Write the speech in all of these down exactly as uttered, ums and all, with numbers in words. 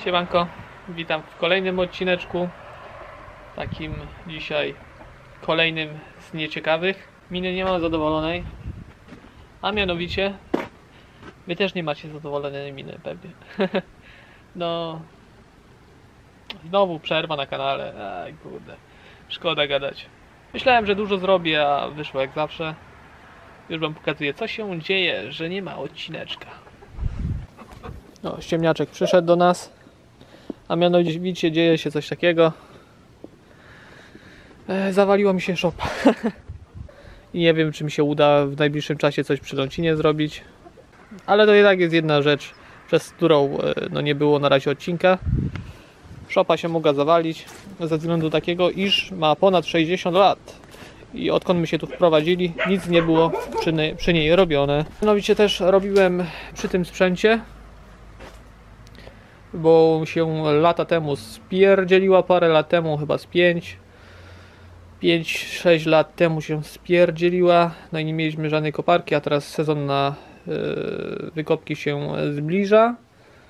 Siemanko, witam w kolejnym odcineczku, takim dzisiaj kolejnym z nieciekawych. Miny nie mam zadowolonej, a mianowicie wy też nie macie zadowolonej miny pewnie. No, znowu przerwa na kanale, aj kurde, szkoda gadać. Myślałem, że dużo zrobię, a wyszło jak zawsze. Już wam pokazuję, co się dzieje, że nie ma odcineczka. No, ściemniaczek przyszedł do nas, a mianowicie dzieje się coś takiego. E, zawaliło mi się szopa. I nie wiem, czy mi się uda w najbliższym czasie coś przy Lącinie zrobić. Ale to jednak jest jedna rzecz, przez którą no, nie było na razie odcinka. Szopa się mogła zawalić ze względu takiego, iż ma ponad sześćdziesiąt lat. I odkąd my się tu wprowadzili, nic nie było przy, nie, przy niej robione. Mianowicie też robiłem przy tym sprzęcie, bo się lata temu spierdzieliła, parę lat temu, chyba z pięć sześć lat temu się spierdzieliła, no i nie mieliśmy żadnej koparki, a teraz sezon na yy, wykopki się zbliża.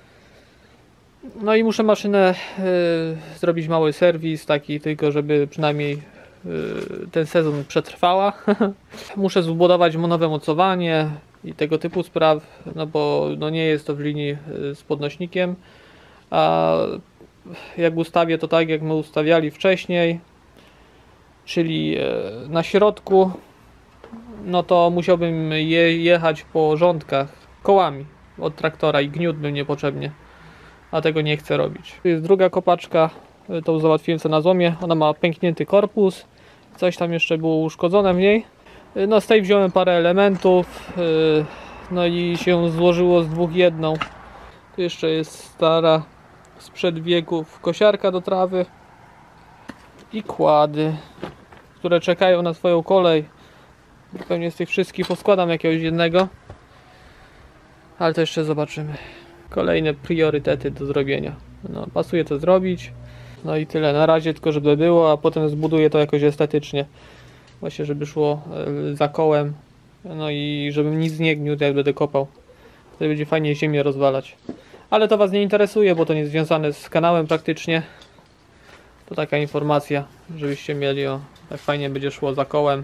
No i muszę maszynę yy, zrobić mały serwis, taki tylko, żeby przynajmniej yy, ten sezon przetrwała. Muszę zbudować nowe mocowanie i tego typu spraw, no bo no nie jest to w linii z podnośnikiem. A jak ustawię to tak, jak my ustawiali wcześniej, czyli na środku, no to musiałbym je, jechać po rządkach kołami od traktora i gniótłbym niepotrzebnie, a tego nie chcę robić. Tu jest druga kopaczka, tą załatwiłem sobie na złomie, ona ma pęknięty korpus, coś tam jeszcze było uszkodzone w niej. No z tej wziąłem parę elementów, no i się złożyło z dwóch jedną. Tu jeszcze jest stara sprzed wieków kosiarka do trawy i kłady, które czekają na swoją kolej. Pewnie z tych wszystkich poskładam jakiegoś jednego, ale to jeszcze zobaczymy. Kolejne priorytety do zrobienia. No, pasuje to zrobić. No i tyle na razie, tylko żeby było, a potem zbuduję to jakoś estetycznie. Właśnie, żeby szło za kołem. No i żebym nic nie gniótł, jak będę kopał. Wtedy będzie fajnie ziemię rozwalać. Ale to was nie interesuje, bo to nie jest związane z kanałem praktycznie. To taka informacja, żebyście mieli, o, tak fajnie będzie szło za kołem.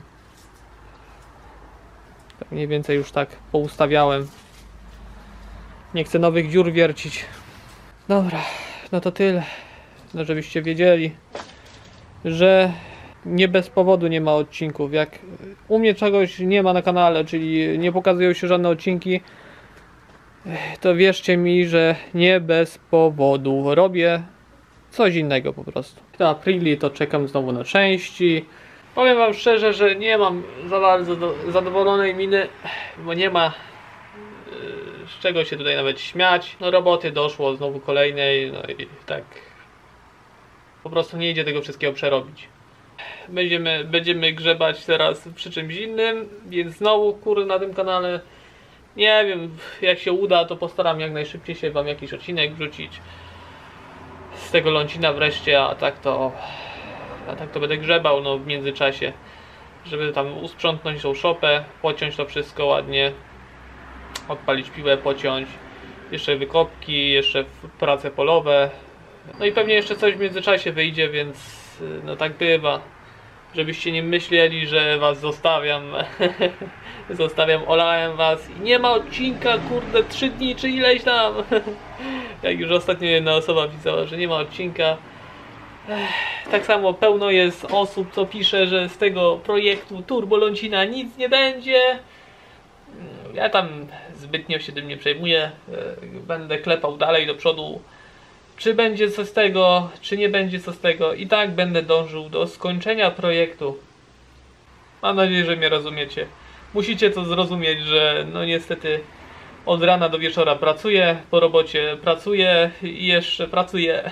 Tak mniej więcej już tak poustawiałem. Nie chcę nowych dziur wiercić. Dobra, no to tyle. No żebyście wiedzieli, że nie bez powodu nie ma odcinków. Jak u mnie czegoś nie ma na kanale, czyli nie pokazują się żadne odcinki, to wierzcie mi, że nie bez powodu. Robię coś innego po prostu. Na Aprili to czekam znowu na części. Powiem wam szczerze, że nie mam za bardzo do, zadowolonej miny, bo nie ma yy, z czego się tutaj nawet śmiać. No roboty doszło znowu kolejnej, no i tak po prostu nie idzie tego wszystkiego przerobić. Będziemy, będziemy grzebać teraz przy czymś innym, więc znowu kurde na tym kanale. Nie wiem, jak się uda, to postaram jak najszybciej się wam jakiś odcinek wrzucić z tego Lącina wreszcie, a tak to a tak to będę grzebał no w międzyczasie, żeby tam usprzątnąć tą szopę, pociąć to wszystko ładnie, odpalić piłę, pociąć, jeszcze wykopki, jeszcze prace polowe, no i pewnie jeszcze coś w międzyczasie wyjdzie, więc no tak bywa. Żebyście nie myśleli, że was zostawiam. Zostawiam, olałem was i nie ma odcinka, kurde, trzy dni czy ileś tam. Jak już ostatnio jedna osoba pisała, że nie ma odcinka. Tak samo pełno jest osób, co pisze, że z tego projektu Turbo Lącina nic nie będzie. Ja tam zbytnio się tym nie przejmuję. Będę klepał dalej do przodu. Czy będzie co z tego, czy nie będzie co z tego. I tak będę dążył do skończenia projektu. Mam nadzieję, że mnie rozumiecie. Musicie to zrozumieć, że no niestety od rana do wieczora pracuję, po robocie pracuję i jeszcze pracuję.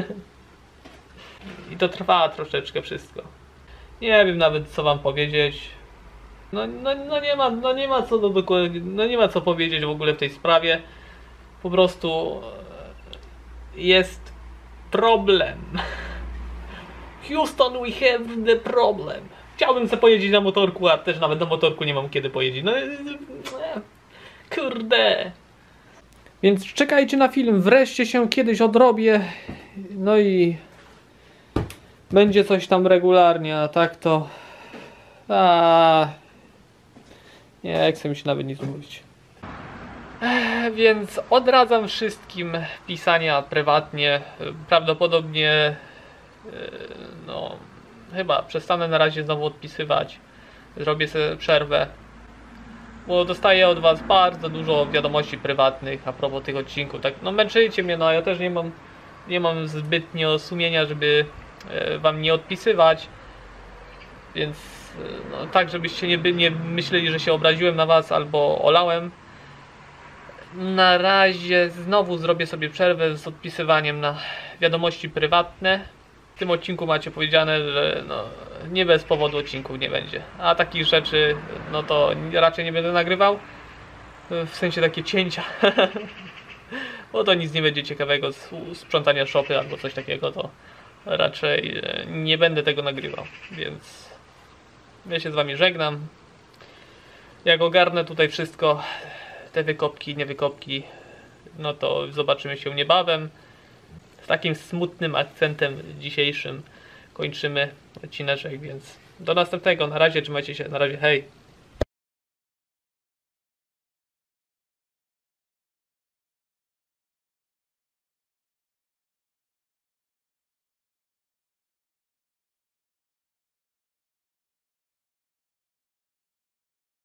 I to trwa troszeczkę wszystko. Nie wiem nawet co wam powiedzieć. No, no, no, nie, ma, no nie ma co do, no nie ma co powiedzieć w ogóle w tej sprawie. Po prostu jest problem. Houston, we have the problem. Chciałbym sobie pojeździć na motorku, a też nawet na motorku nie mam kiedy pojeździć. No kurde. Więc czekajcie na film, wreszcie się kiedyś odrobię. No i będzie coś tam regularnie, a tak to... A... Nie chcę mi się nawet nic mówić. Ech, więc odradzam wszystkim pisania prywatnie. Prawdopodobnie no chyba przestanę na razie znowu odpisywać. Zrobię sobie przerwę, bo dostaję od was bardzo dużo wiadomości prywatnych a propos tych odcinków. Tak, no męczycie mnie, no a ja też nie mam nie mam zbytnio sumienia, żeby wam nie odpisywać. Więc no, tak, żebyście nie, by, nie myśleli, że się obraziłem na was albo olałem. Na razie znowu zrobię sobie przerwę z odpisywaniem na wiadomości prywatne. W tym odcinku macie powiedziane, że no, nie bez powodu odcinków nie będzie. A takich rzeczy, no to raczej nie będę nagrywał. W sensie takie cięcia. Bo to nic nie będzie ciekawego z sprzątania szopy albo coś takiego, to raczej nie będę tego nagrywał. Więc ja się z wami żegnam. Jak ogarnę tutaj wszystko, te wykopki, nie wykopki, no to zobaczymy się niebawem. Z takim smutnym akcentem dzisiejszym kończymy odcineczek, więc do następnego. Na razie, trzymajcie się, na razie, hej!